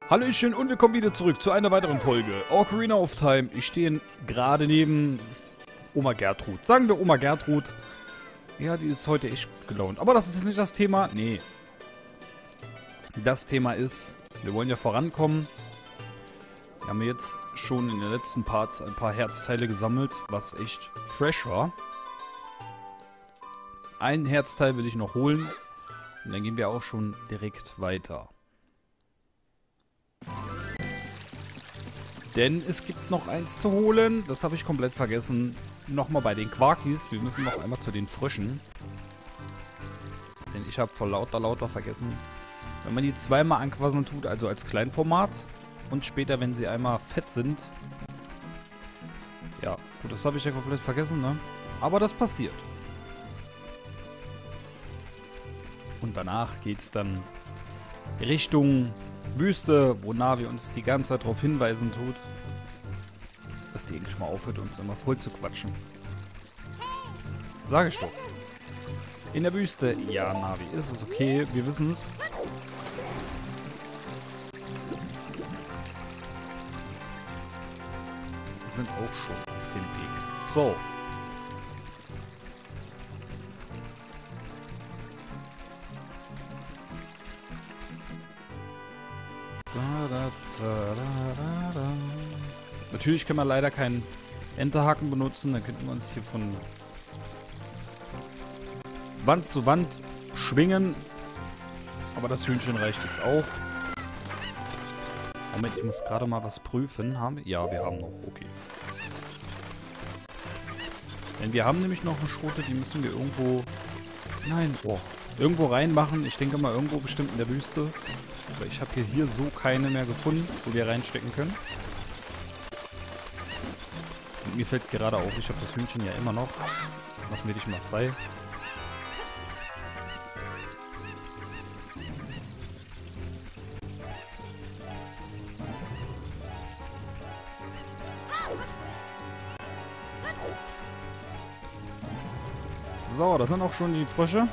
Hallöchen und willkommen wieder zurück zu einer weiteren Folge Ocarina of Time. Ich stehe gerade neben Oma Gertrud. Sagen wir Oma Gertrud. Ja, die ist heute echt gelaunt. Aber das ist jetzt nicht das Thema. Nee. Das Thema ist, wir wollen ja vorankommen. Wir haben jetzt schon in den letzten Parts ein paar Herzteile gesammelt, was echt fresh war. Ein Herzteil will ich noch holen. Und dann gehen wir auch schon direkt weiter. Denn es gibt noch eins zu holen. Das habe ich komplett vergessen. Nochmal bei den Quarkis. Wir müssen noch einmal zu den Fröschen. Denn ich habe vor lauter vergessen. Wenn man die zweimal anquasseln tut, also als Kleinformat. Und später, wenn sie einmal fett sind. Ja, gut, das habe ich ja komplett vergessen, ne? Aber das passiert. Und danach geht es dann Richtung Wüste, wo Navi uns die ganze Zeit darauf hinweisen tut, dass die endlich mal aufhört, uns immer voll zu quatschen. Sag ich doch. In der Wüste, ja, Navi, ist es okay, wir wissen es. Wir sind auch schon auf dem Weg. So. Natürlich können wir leider keinen Enterhaken benutzen. Dann könnten wir uns hier von Wand zu Wand schwingen. Aber das Hühnchen reicht jetzt auch. Moment, ich muss gerade mal was prüfen. Ja, wir haben noch. Okay. Denn wir haben nämlich noch eine Schrote, die müssen wir irgendwo... Nein, oh. Irgendwo reinmachen. Ich denke mal irgendwo bestimmt in der Wüste. Aber ich habe hier so keine mehr gefunden, wo wir reinstecken können. Und mir fällt gerade auf, ich habe das Hühnchen ja immer noch. Lassen wir dich mal frei. So, das sind auch schon die Frösche.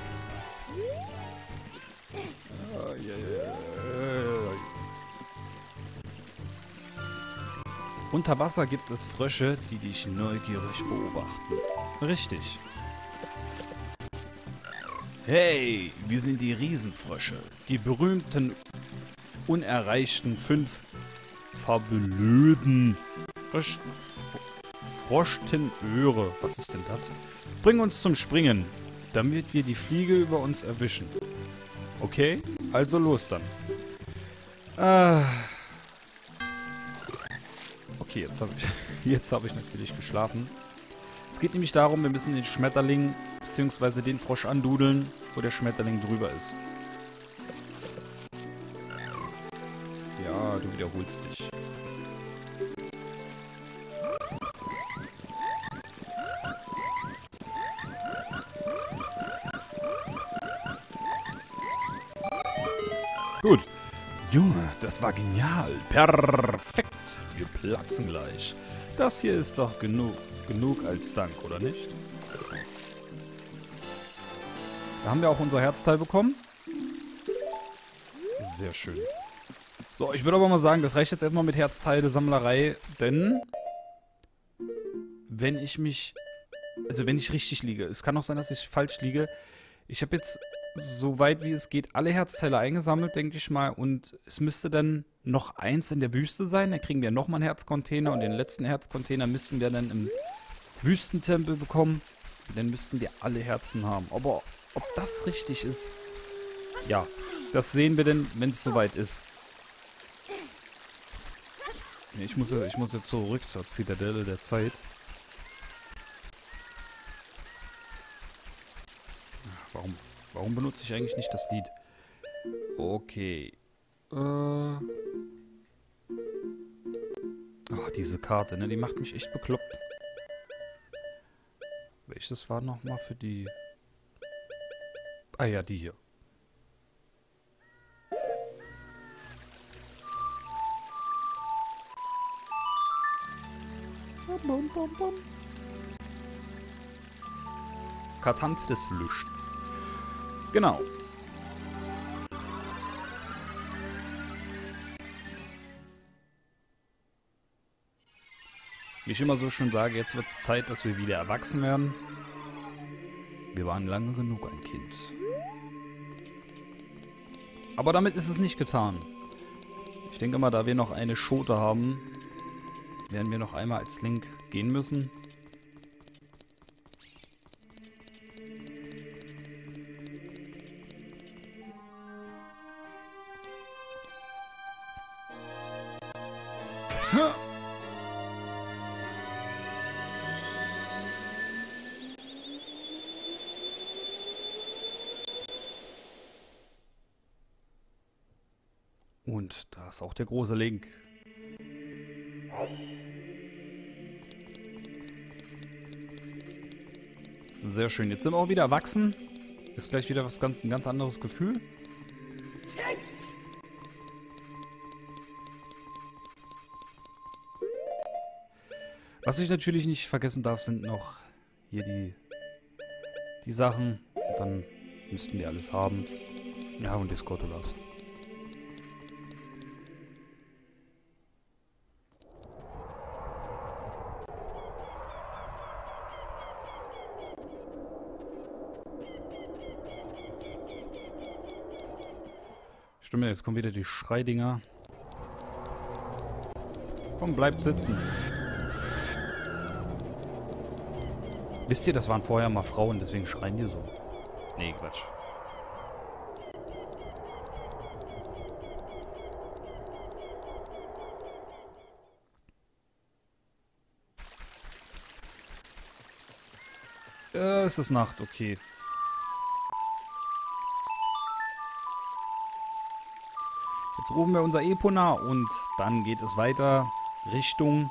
Unter Wasser gibt es Frösche, die dich neugierig beobachten. Richtig. Hey, wir sind die Riesenfrösche. Die berühmten, unerreichten 5 fabulöden Froschtenöre. Was ist denn das? Bring uns zum Springen, damit wir die Fliege über uns erwischen. Okay, also los dann. Okay, jetzt hab ich natürlich geschlafen. Es geht nämlich darum, wir müssen den Schmetterling bzw. den Frosch andudeln, wo der Schmetterling drüber ist. Ja, du wiederholst dich. Gut. Junge, das war genial. Perfekt. Wir platzen gleich. Das hier ist doch genug als Dank, oder nicht? Da haben wir auch unser Herzteil bekommen. Sehr schön. So, ich würde aber mal sagen, das reicht jetzt erstmal mit Herzteile-Sammlerei, denn wenn ich richtig liege, es kann auch sein, dass ich falsch liege. Ich habe jetzt, so weit wie es geht, alle Herzteile eingesammelt, denke ich mal. Und es müsste dann noch eins in der Wüste sein. Dann kriegen wir nochmal einen Herzcontainer. Und den letzten Herzcontainer müssten wir dann im Wüstentempel bekommen. Dann müssten wir alle Herzen haben. Aber ob das richtig ist, ja, das sehen wir dann, wenn es soweit ist. Ich muss jetzt zurück zur Zitadelle der Zeit. Warum benutze ich eigentlich nicht das Lied? Okay. Oh, diese Karte, ne? Die macht mich echt bekloppt. Welches war nochmal für die... Ah ja, die hier. Kartante des Lichts. Genau. Wie ich immer so schön sage, jetzt wird es Zeit, dass wir wieder erwachsen werden. Wir waren lange genug ein Kind. Aber damit ist es nicht getan. Ich denke mal, da wir noch eine Schote haben, werden wir noch einmal als Link gehen müssen. Und da ist auch der große Link. Sehr schön. Jetzt sind wir auch wieder erwachsen. Ist gleich wieder ein ganz anderes Gefühl. Was ich natürlich nicht vergessen darf, sind noch hier die Sachen. Und dann müssten wir alles haben. Ja, und die Skotolas. Stimmt, jetzt kommen wieder die Schreidinger. Komm, bleib sitzen. Wisst ihr, das waren vorher mal Frauen, deswegen schreien die so. Nee, Quatsch. Es ist Nacht, okay. Jetzt rufen wir unser Epona und dann geht es weiter Richtung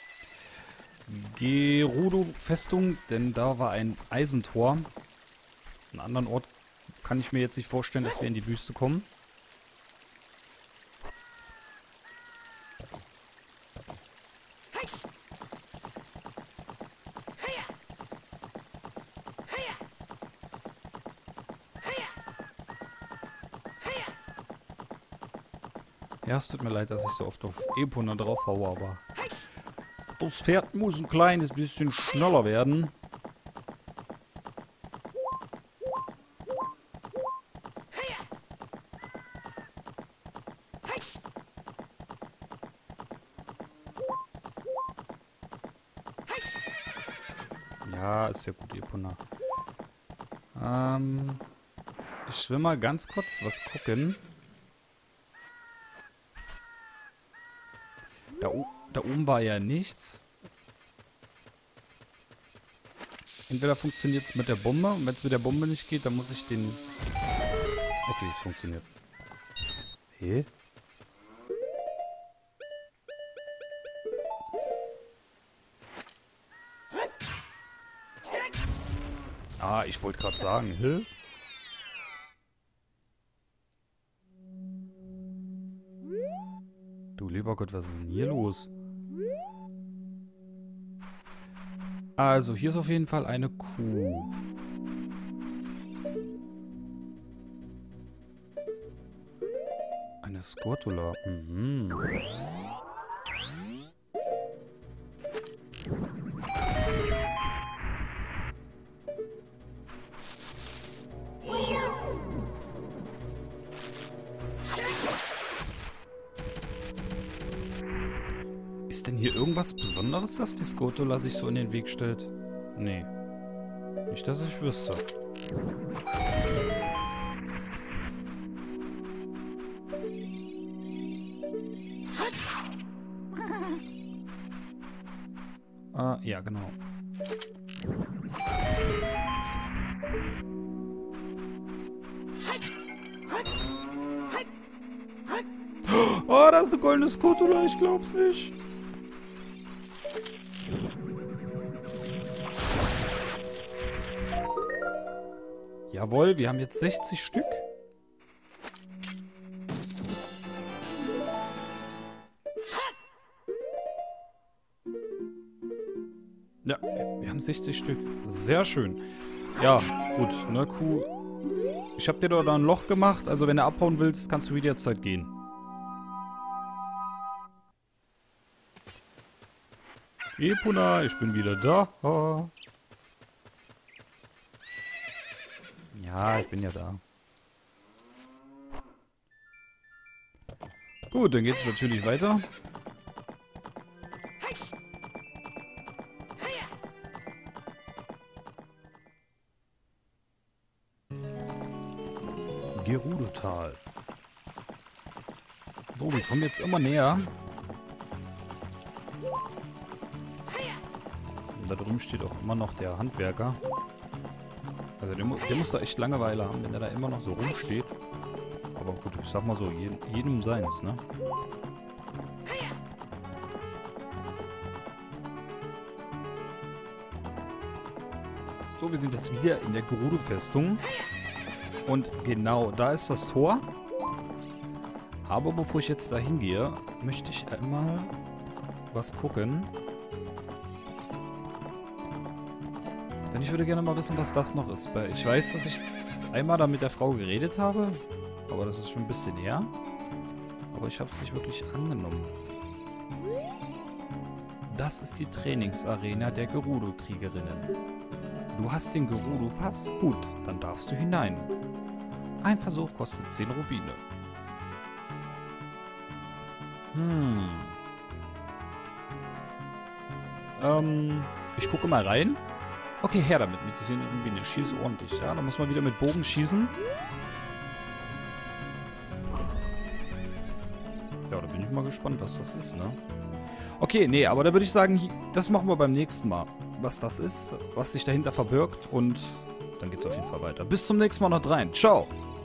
Gerudo-Festung, denn da war ein Eisentor. Einen anderen Ort kann ich mir jetzt nicht vorstellen, dass wir in die Wüste kommen. Ja, es tut mir leid, dass ich so oft auf Epona drauf haue, aber das Pferd muss ein kleines bisschen schneller werden. Ja, ist ja gut, Epona. Ich will mal ganz kurz was gucken. Da oben war ja nichts. Entweder funktioniert es mit der Bombe. Und wenn es mit der Bombe nicht geht, dann muss ich den... Okay, es funktioniert. Hä? Ah, ich wollte gerade sagen, hä? Du lieber Gott, was ist denn hier los? Also, hier ist auf jeden Fall eine Kuh. Eine Skotula. Mhm. Ist denn hier irgendwas Besonderes, dass die Skotula sich so in den Weg stellt? Nee. Nicht, dass ich wüsste. Ja, genau. Oh, da ist eine goldene Skotula, ich glaub's nicht. Jawohl, wir haben jetzt 60 Stück. Ja, wir haben 60 Stück. Sehr schön. Ja, gut, ne, Kuh. Ich habe dir da ein Loch gemacht, also wenn du abhauen willst, kannst du jederzeit gehen. Epuna, ich bin wieder da. Ja, ich bin ja da. Gut, dann geht es natürlich weiter. Gerudo-Tal. So, wir kommen jetzt immer näher. Und da drüben steht auch immer noch der Handwerker. Also der muss da echt Langeweile haben, wenn der da immer noch so rumsteht. Aber gut, ich sag mal so, jedem seins, ne? So, wir sind jetzt wieder in der Gerudo-Festung. Und genau, da ist das Tor. Aber bevor ich jetzt da hingehe, möchte ich einmal was gucken. Denn ich würde gerne mal wissen, was das noch ist. Weil ich weiß, dass ich einmal da mit der Frau geredet habe. Aber das ist schon ein bisschen her. Aber ich habe es nicht wirklich angenommen. Das ist die Trainingsarena der Gerudo-Kriegerinnen. Du hast den Gerudo-Pass? Gut, dann darfst du hinein. Ein Versuch kostet 10 Rubine. Ich gucke mal rein. Okay, her damit mit diesen Rubine. Schieß ordentlich, ja? Da muss man wieder mit Bogen schießen. Ja, da bin ich mal gespannt, was das ist, ne? Okay, nee, aber da würde ich sagen, das machen wir beim nächsten Mal. Was das ist, was sich dahinter verbirgt und dann geht's auf jeden Fall weiter. Bis zum nächsten Mal noch rein. Ciao!